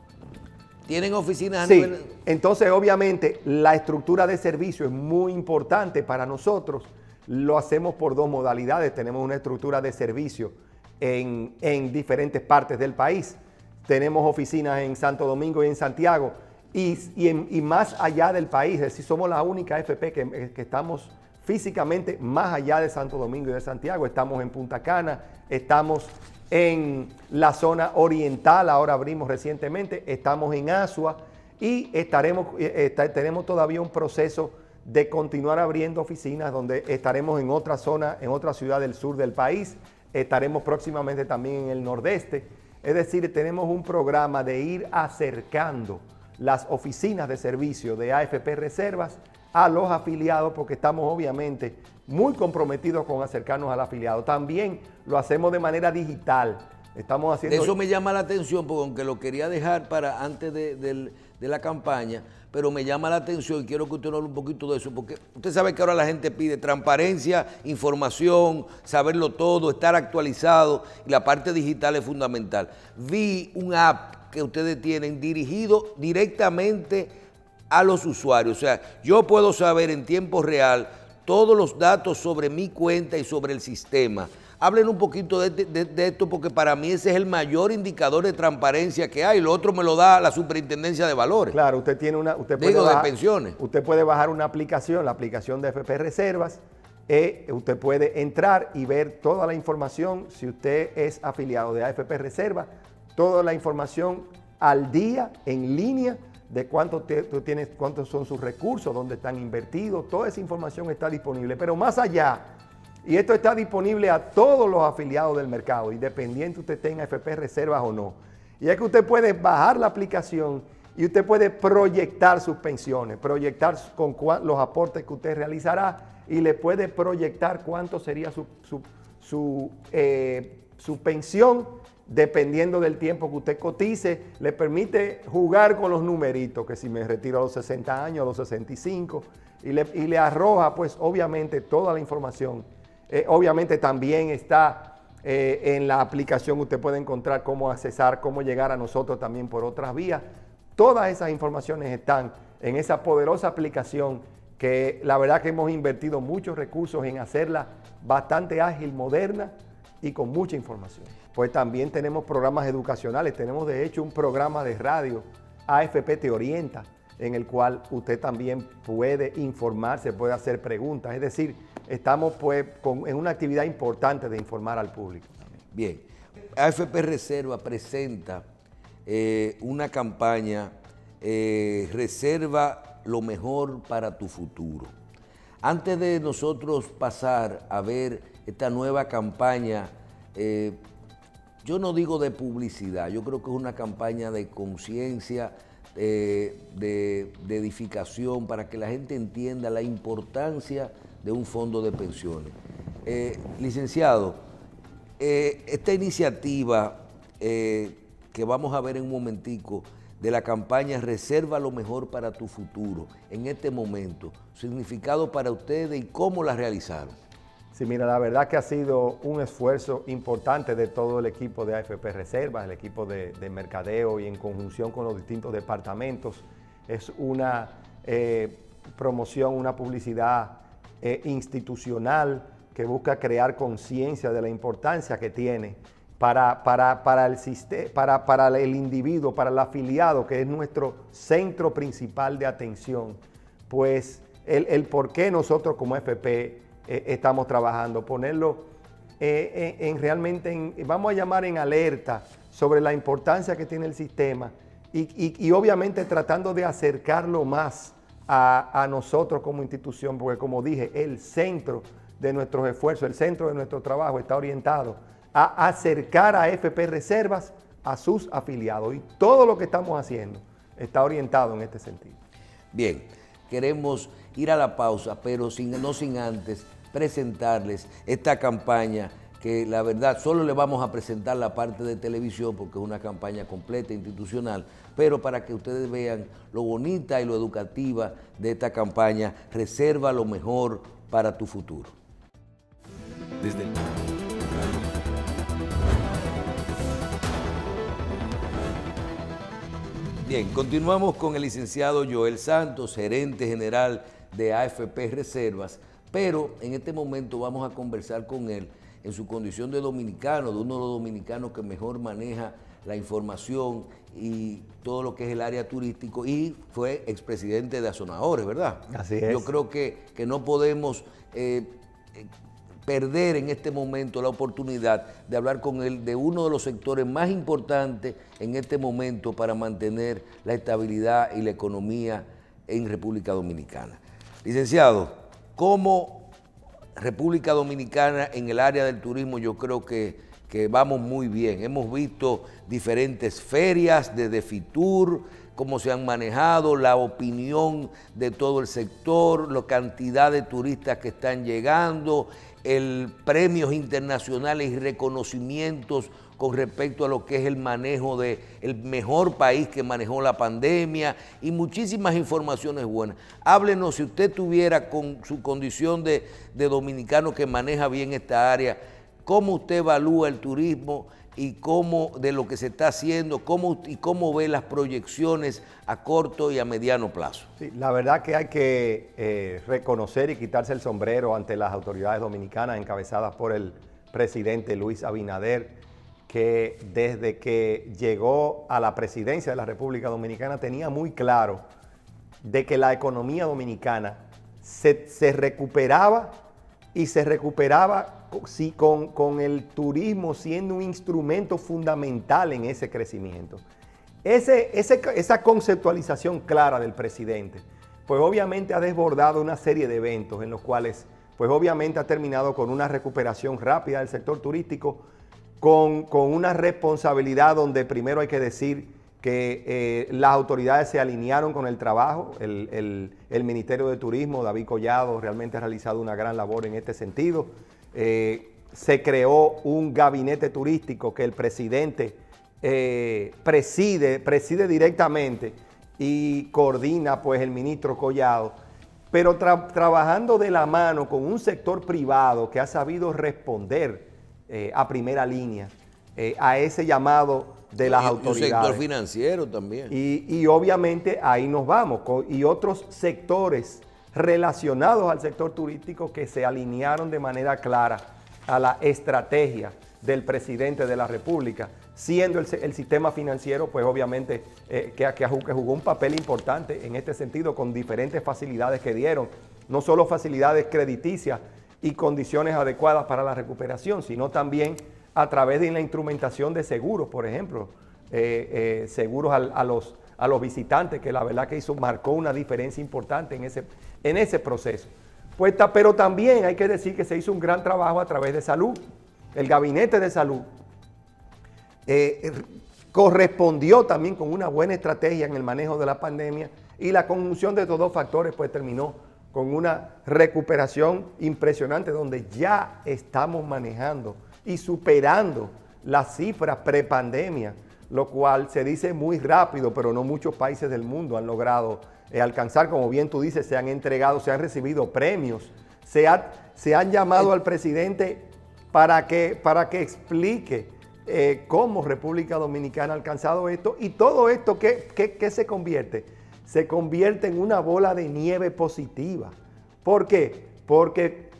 ¿Tienen oficinas a sí, nivel...? Entonces obviamente la estructura de servicio es muy importante para nosotros. Lo hacemos por dos modalidades. Tenemos una estructura de servicio en, en diferentes partes del país. Tenemos oficinas en Santo Domingo y en Santiago y, y, en, y más allá del país. Es decir, somos la única A F P que, que estamos físicamente más allá de Santo Domingo y de Santiago. Estamos en Punta Cana, estamos en la zona oriental, ahora abrimos recientemente, estamos en Asua y estaremos, eh, tenemos todavía un proceso de continuar abriendo oficinas donde estaremos en otra zona, en otra ciudad del sur del país. Estaremos próximamente también en el nordeste. Es decir, tenemos un programa de ir acercando las oficinas de servicio de A F P Reservas a los afiliados, porque estamos obviamente muy comprometidos con acercarnos al afiliado. También lo hacemos de manera digital. Estamos haciendo... Eso me llama la atención, porque aunque lo quería dejar para antes de, de, de la campaña, pero me llama la atención y quiero que usted nos hable un poquito de eso, porque usted sabe que ahora la gente pide transparencia, información, saberlo todo, estar actualizado, y la parte digital es fundamental. Vi un app que ustedes tienen dirigido directamente a los usuarios, o sea, yo puedo saber en tiempo real todos los datos sobre mi cuenta y sobre el sistema. Hablen un poquito de, de, de esto, porque para mí ese es el mayor indicador de transparencia que hay. Lo otro me lo da la Superintendencia de Valores. Claro, usted tiene una... Usted puede Digo, bajar, de pensiones. Usted puede bajar una aplicación, la aplicación de A F P Reservas. Eh, usted puede entrar y ver toda la información, si usted es afiliado de A F P Reservas, toda la información al día, en línea, de cuánto te, tú tienes, cuántos son sus recursos, dónde están invertidos. Toda esa información está disponible. Pero más allá... Y esto está disponible a todos los afiliados del mercado, independiente usted tenga A F P Reservas o no. Y es que usted puede bajar la aplicación y usted puede proyectar sus pensiones, proyectar con los aportes que usted realizará y le puede proyectar cuánto sería su, su, su, eh, su pensión dependiendo del tiempo que usted cotice. Le permite jugar con los numeritos, que si me retiro a los sesenta años, a los sesenta y cinco, y le, y le arroja pues obviamente toda la información. Eh, obviamente también está eh, en la aplicación, usted puede encontrar cómo accesar, cómo llegar a nosotros también por otras vías. Todas esas informaciones están en esa poderosa aplicación que la verdad que hemos invertido muchos recursos en hacerla bastante ágil, moderna y con mucha información. Pues también tenemos programas educacionales, tenemos de hecho un programa de radio, A F P Te Orienta, en el cual usted también puede informarse, puede hacer preguntas, es decir, estamos pues con, en una actividad importante de informar al público. Bien, A F P Reserva presenta eh, una campaña, eh, Reserva lo mejor para tu futuro. Antes de nosotros pasar a ver esta nueva campaña, eh, yo no digo de publicidad, yo creo que es una campaña de conciencia, eh, de, de edificación, para que la gente entienda la importancia de un fondo de pensiones. Eh, licenciado, eh, esta iniciativa eh, que vamos a ver en un momentico, de la campaña Reserva lo mejor para tu futuro, en este momento, significado para ustedes y cómo la realizaron. Sí, mira, la verdad que ha sido un esfuerzo importante de todo el equipo de A F P Reservas, el equipo de, de mercadeo y en conjunción con los distintos departamentos. Es una eh, promoción, una publicidad eh, institucional que busca crear conciencia de la importancia que tiene para, para, para, el sistema, para, para el individuo, para el afiliado, que es nuestro centro principal de atención. Pues el, el por qué nosotros como A F P eh, estamos trabajando, ponerlo eh, en, en realmente, en, vamos a llamar en alerta sobre la importancia que tiene el sistema y, y, y obviamente tratando de acercarlo más a, a nosotros como institución, porque como dije, el centro de nuestros esfuerzos, el centro de nuestro trabajo está orientado a acercar a A F P Reservas a sus afiliados y todo lo que estamos haciendo está orientado en este sentido. Bien, queremos ir a la pausa, pero sin, no sin antes presentarles esta campaña que la verdad solo le vamos a presentar la parte de televisión porque es una campaña completa, institucional, pero para que ustedes vean lo bonita y lo educativa de esta campaña, Reserva lo mejor para tu futuro. Desde el... Bien, continuamos con el licenciado Joel Santos, gerente general de A F P Reservas, pero en este momento vamos a conversar con él en su condición de dominicano, de uno de los dominicanos que mejor maneja la información y todo lo que es el área turístico, y fue expresidente de Azonadores, ¿verdad? Así es. Yo creo que, que no podemos eh, perder en este momento la oportunidad de hablar con él de uno de los sectores más importantes en este momento para mantener la estabilidad y la economía en República Dominicana. Licenciado, como República Dominicana en el área del turismo yo creo que, que vamos muy bien. Hemos visto diferentes ferias desde Fitur, cómo se han manejado, la opinión de todo el sector, la cantidad de turistas que están llegando, el premios internacionales y reconocimientos con respecto a lo que es el manejo de el mejor país que manejó la pandemia y muchísimas informaciones buenas. Háblenos, si usted tuviera con su condición de, de dominicano que maneja bien esta área, cómo usted evalúa el turismo y cómo de lo que se está haciendo, cómo, y cómo ve las proyecciones a corto y a mediano plazo. Sí, la verdad que hay que eh, reconocer y quitarse el sombrero ante las autoridades dominicanas encabezadas por el presidente Luis Abinader, que desde que llegó a la presidencia de la República Dominicana tenía muy claro de que la economía dominicana se, se recuperaba y se recuperaba sí, con, con el turismo siendo un instrumento fundamental en ese crecimiento. Ese, ese, esa conceptualización clara del presidente, pues obviamente ha desbordado una serie de eventos en los cuales, pues obviamente ha terminado con una recuperación rápida del sector turístico, Con, con una responsabilidad donde primero hay que decir que eh, las autoridades se alinearon con el trabajo, el, el, el Ministerio de Turismo, David Collado, realmente ha realizado una gran labor en este sentido. Eh, se creó un gabinete turístico que el presidente eh, preside, preside directamente y coordina pues el ministro Collado, pero tra trabajando de la mano con un sector privado que ha sabido responder Eh, a primera línea eh, a ese llamado de las y, autoridades. Y un sector financiero también. Y, y obviamente ahí nos vamos, con, y otros sectores relacionados al sector turístico que se alinearon de manera clara a la estrategia del presidente de la República, siendo el, el sistema financiero, pues obviamente eh, que, que jugó un papel importante en este sentido, con diferentes facilidades que dieron, no solo facilidades crediticias y condiciones adecuadas para la recuperación, sino también a través de la instrumentación de seguros, por ejemplo, eh, eh, seguros a, a, los, a los visitantes, que la verdad que hizo, marcó una diferencia importante en ese, en ese proceso. Pues, pero también hay que decir que se hizo un gran trabajo a través de salud. El Gabinete de Salud eh, correspondió también con una buena estrategia en el manejo de la pandemia, y la conjunción de estos dos factores pues terminó con una recuperación impresionante, donde ya estamos manejando y superando las cifras prepandemia, lo cual se dice muy rápido, pero no muchos países del mundo han logrado eh, alcanzar. Como bien tú dices, se han entregado, se han recibido premios, se, ha, se han llamado al presidente para que, para que explique eh, cómo República Dominicana ha alcanzado esto, y todo esto, ¿qué, qué, qué se convierte? Se convierte en una bola de nieve positiva. ¿Por qué? Porque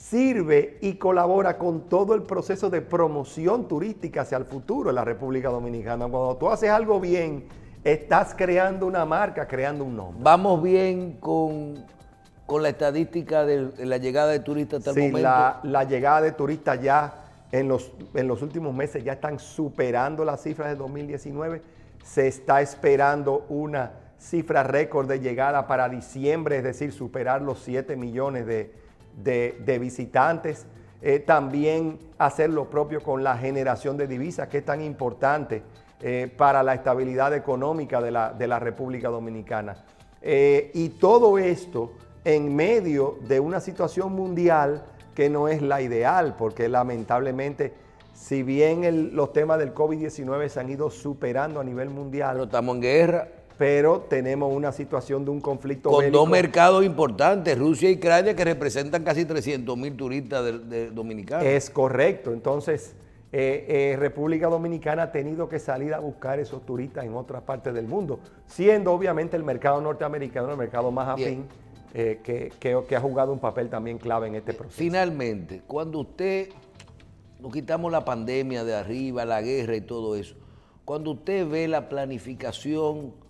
sirve y colabora con todo el proceso de promoción turística hacia el futuro en la República Dominicana. Cuando tú haces algo bien, estás creando una marca, creando un nombre. Vamos bien con, con la estadística de, de la llegada de turistas hasta sí, el momento. La, la llegada de turistas ya en los, en los últimos meses ya están superando las cifras de dos mil diecinueve. Se está esperando una cifra récord de llegada para diciembre, es decir, superar los siete millones de, de, de visitantes. Eh, también hacer lo propio con la generación de divisas, que es tan importante eh, para la estabilidad económica de la, de la República Dominicana. Eh, y todo esto en medio de una situación mundial que no es la ideal, porque lamentablemente, si bien el, los temas del COVID diecinueve se han ido superando a nivel mundial, pero estamos en guerra. Pero tenemos una situación de un conflicto con bélico. Dos mercados importantes, Rusia y Ucrania, que representan casi trescientos mil turistas de, de dominicanos. Es correcto. Entonces, eh, eh, República Dominicana ha tenido que salir a buscar esos turistas en otras partes del mundo, siendo obviamente el mercado norteamericano el mercado más afín, eh, que, que, que ha jugado un papel también clave en este proceso. Finalmente, cuando usted, nos quitamos la pandemia de arriba, la guerra y todo eso, cuando usted ve la planificación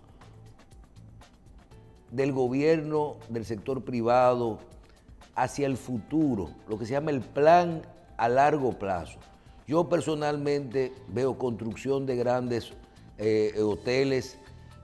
del gobierno, del sector privado, hacia el futuro, lo que se llama el plan a largo plazo. Yo personalmente veo construcción de grandes eh, hoteles,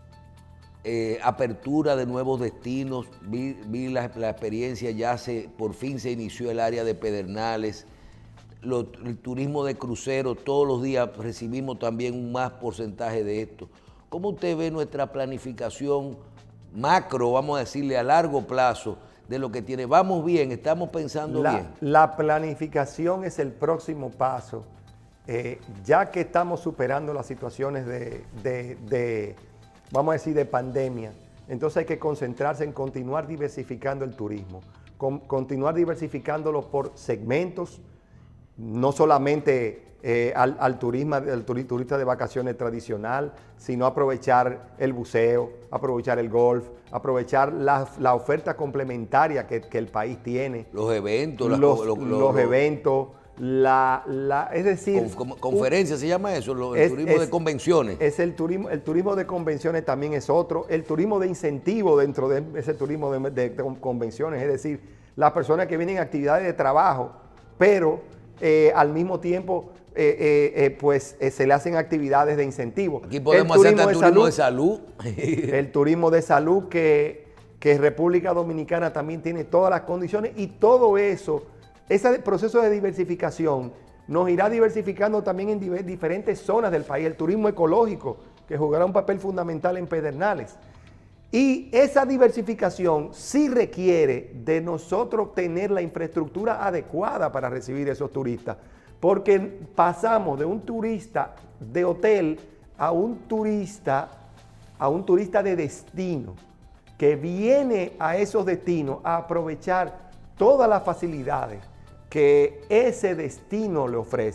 eh, apertura de nuevos destinos, vi, vi la, la experiencia, ya se, por fin se inició el área de Pedernales, lo, el turismo de crucero, todos los días recibimos también un más porcentaje de esto. ¿Cómo usted ve nuestra planificación macro, vamos a decirle a largo plazo, de lo que tiene? ¿Vamos bien? ¿Estamos pensando la, bien? La planificación es el próximo paso, eh, ya que estamos superando las situaciones de, de, de, vamos a decir, de pandemia. Entonces hay que concentrarse en continuar diversificando el turismo, con, continuar diversificándolo por segmentos, no solamente Eh, al, al, turismo, al turista de vacaciones tradicional, sino aprovechar el buceo, aprovechar el golf, aprovechar la, la oferta complementaria que, que el país tiene. Los eventos. Los, la, lo, los lo, eventos, la, la, es decir... Con, conferencias, ¿se llama eso? Lo, el es, turismo es, de convenciones. Es el turismo, el turismo de convenciones también es otro. El turismo de incentivo dentro de ese turismo de, de, de convenciones, es decir, las personas que vienen a actividades de trabajo, pero eh, al mismo tiempo... Eh, eh, eh, pues eh, se le hacen actividades de incentivo. Aquí podemos hacer el turismo de salud. El turismo de salud que, que República Dominicana también tiene todas las condiciones, y todo eso, ese proceso de diversificación nos irá diversificando también en diver, diferentes zonas del país. El turismo ecológico, que jugará un papel fundamental en Pedernales. Y esa diversificación sí requiere de nosotros tener la infraestructura adecuada para recibir esos turistas. Porque pasamos de un turista de hotel a un turista, a un turista de destino, que viene a esos destinos a aprovechar todas las facilidades que ese destino le ofrece.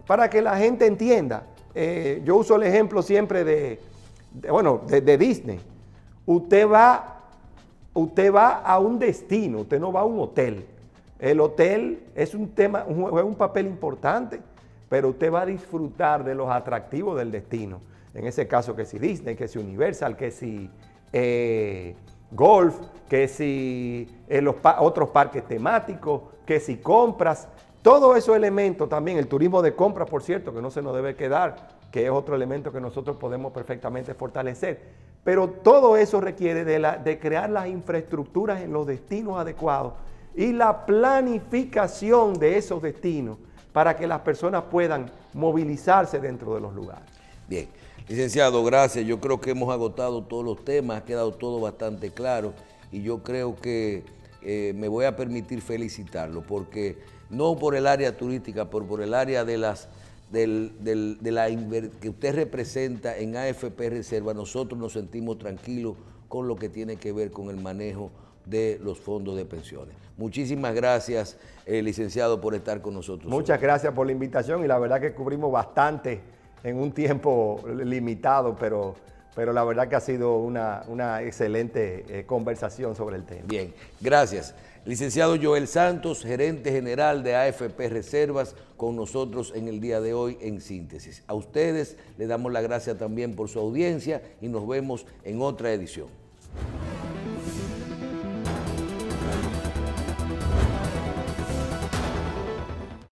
para que la gente entienda. Eh, yo uso el ejemplo siempre de, de bueno, de, de Disney. Usted va, usted va a un destino, usted no va a un hotel. El hotel es un tema, un, juega un papel importante, pero usted va a disfrutar de los atractivos del destino. En ese caso, que si Disney, que si Universal, que si eh, golf, que si eh, los pa otros parques temáticos, que si compras. Todos esos elementos también, el turismo de compras, por cierto, que no se nos debe quedar, que es otro elemento que nosotros podemos perfectamente fortalecer. Pero todo eso requiere de, la, de crear las infraestructuras en los destinos adecuados y la planificación de esos destinos para que las personas puedan movilizarse dentro de los lugares. Bien, licenciado, gracias. Yo creo que hemos agotado todos los temas, ha quedado todo bastante claro y yo creo que eh, me voy a permitir felicitarlo porque no por el área turística, pero por el área de las del, del, de la que usted representa en A F P Reserva, nosotros nos sentimos tranquilos con lo que tiene que ver con el manejo de los fondos de pensiones. Muchísimas gracias, eh, licenciado, por estar con nosotros. Muchas gracias por la invitación y la verdad que cubrimos bastante en un tiempo limitado, pero, pero la verdad que ha sido una, una excelente eh, conversación sobre el tema. Bien, gracias. Licenciado Joel Santos, gerente general de A F P Reservas, con nosotros en el día de hoy en Síntesis. A ustedes les damos las gracias también por su audiencia y nos vemos en otra edición.